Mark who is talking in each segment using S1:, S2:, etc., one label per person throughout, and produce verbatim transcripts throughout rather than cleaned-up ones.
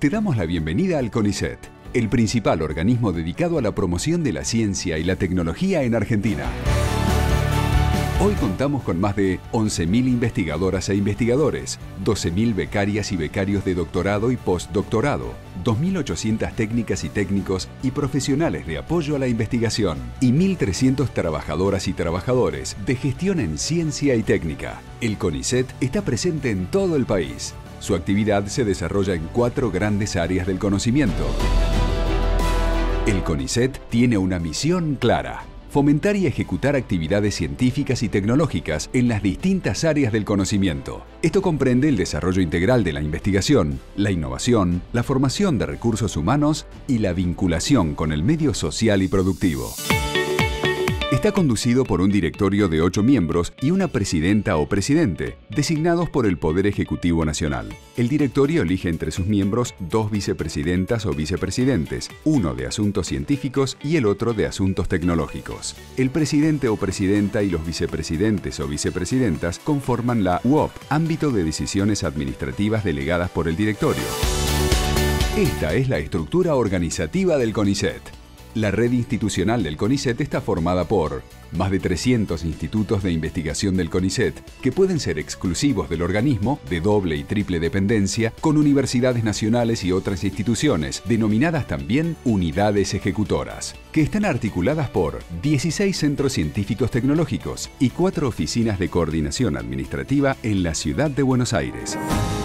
S1: Te damos la bienvenida al CONICET, el principal organismo dedicado a la promoción de la ciencia y la tecnología en Argentina. Hoy contamos con más de once mil investigadoras e investigadores, doce mil becarias y becarios de doctorado y postdoctorado, dos mil ochocientas técnicas y técnicos y profesionales de apoyo a la investigación y mil trescientas trabajadoras y trabajadores de gestión en ciencia y técnica. El CONICET está presente en todo el país. Su actividad se desarrolla en cuatro grandes áreas del conocimiento. El CONICET tiene una misión clara: fomentar y ejecutar actividades científicas y tecnológicas en las distintas áreas del conocimiento. Esto comprende el desarrollo integral de la investigación, la innovación, la formación de recursos humanos y la vinculación con el medio social y productivo. Está conducido por un directorio de ocho miembros y una presidenta o presidente, designados por el Poder Ejecutivo Nacional. El directorio elige entre sus miembros dos vicepresidentas o vicepresidentes, uno de asuntos científicos y el otro de asuntos tecnológicos. El presidente o presidenta y los vicepresidentes o vicepresidentas conforman la U O P, ámbito de decisiones administrativas delegadas por el directorio. Esta es la estructura organizativa del CONICET. La red institucional del CONICET está formada por más de trescientos institutos de investigación del CONICET, que pueden ser exclusivos del organismo, de doble y triple dependencia, con universidades nacionales y otras instituciones, denominadas también unidades ejecutoras, que están articuladas por dieciséis centros científicos tecnológicos y cuatro oficinas de coordinación administrativa en la ciudad de Buenos Aires.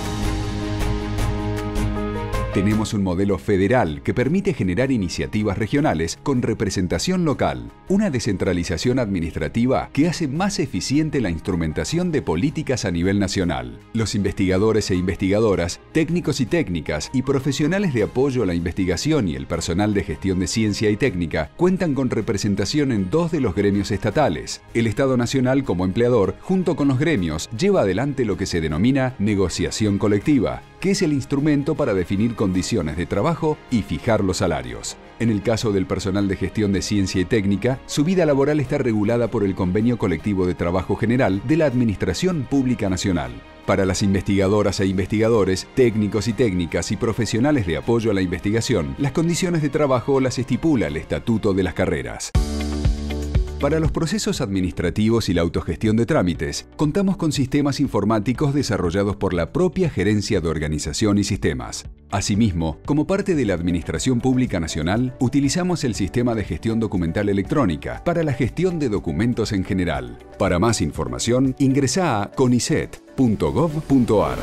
S1: Tenemos un modelo federal que permite generar iniciativas regionales con representación local, una descentralización administrativa que hace más eficiente la instrumentación de políticas a nivel nacional. Los investigadores e investigadoras, técnicos y técnicas y profesionales de apoyo a la investigación y el personal de gestión de ciencia y técnica cuentan con representación en dos de los gremios estatales. El Estado Nacional, como empleador, junto con los gremios, lleva adelante lo que se denomina negociación colectiva, que es el instrumento para definir condiciones de trabajo y fijar los salarios. En el caso del personal de gestión de ciencia y técnica, su vida laboral está regulada por el Convenio Colectivo de Trabajo General de la Administración Pública Nacional. Para las investigadoras e investigadores, técnicos y técnicas y profesionales de apoyo a la investigación, las condiciones de trabajo las estipula el Estatuto de las Carreras. Para los procesos administrativos y la autogestión de trámites, contamos con sistemas informáticos desarrollados por la propia Gerencia de Organización y Sistemas. Asimismo, como parte de la Administración Pública Nacional, utilizamos el Sistema de Gestión Documental Electrónica para la gestión de documentos en general. Para más información, ingresá a conicet punto gov punto ar.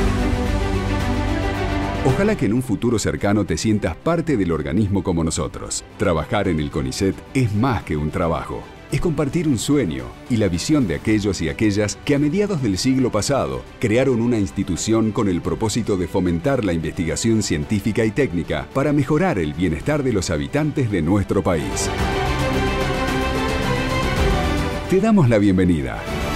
S1: Ojalá que en un futuro cercano te sientas parte del organismo como nosotros. Trabajar en el CONICET es más que un trabajo. Es compartir un sueño y la visión de aquellos y aquellas que a mediados del siglo pasado crearon una institución con el propósito de fomentar la investigación científica y técnica para mejorar el bienestar de los habitantes de nuestro país. Te damos la bienvenida.